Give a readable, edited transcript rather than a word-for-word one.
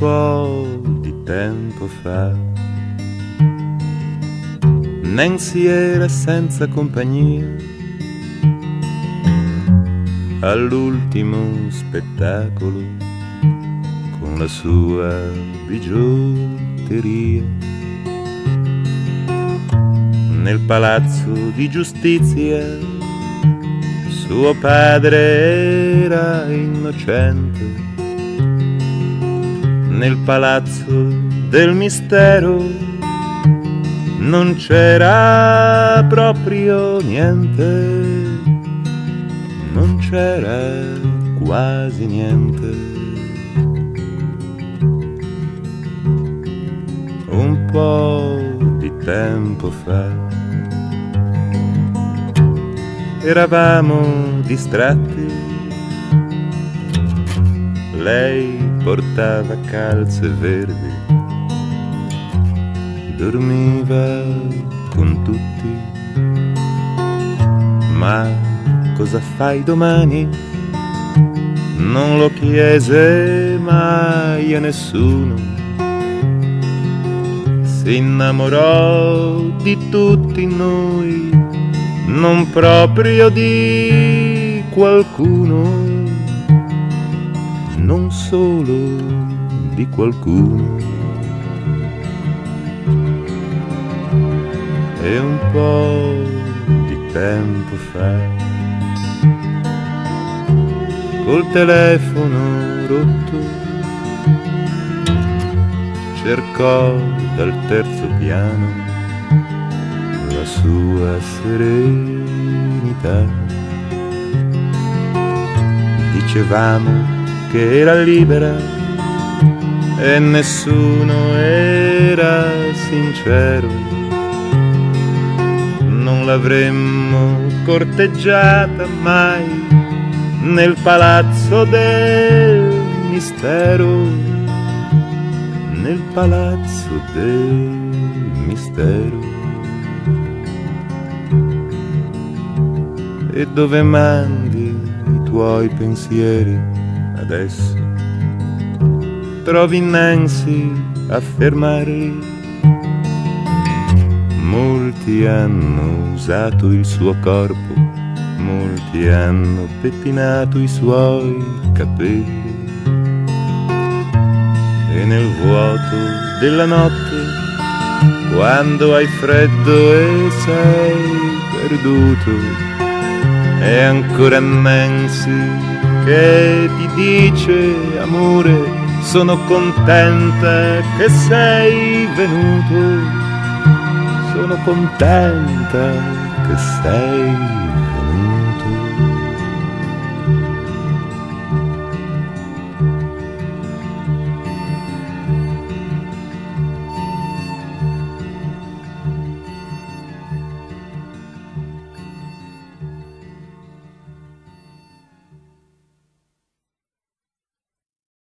po' di tempo fa Nancy era senza compagnia all'ultimo spettacolo con la sua bigiotteria. Nel palazzo di giustizia suo padre era innocente. Nel palazzo del mistero non c'era proprio niente, non c'era quasi niente. Un po' di tempo fa eravamo distratti, lei portava calze verdi, dormiva con tutti. Ma cosa fai domani? Non lo chiese mai a nessuno. Si innamorò di tutti noi, non proprio di qualcuno, non solo di qualcuno. E un po' di tempo fa, col telefono rotto, cercò dal terzo piano la sua serenità. Dicevamo che era libera e nessuno era sincero. Non l'avremmo corteggiata mai nel palazzo del mistero, nel palazzo del mistero. E dove mandi i tuoi pensieri adesso? Trovi Nancy a fermarli? Molti hanno usato il suo corpo, molti hanno pettinato i suoi capelli. E nel vuoto della notte, quando hai freddo e sei perduto, è ancora Nancy che ti dice: amore, sono contenta che sei venuto. Sono contenta che sei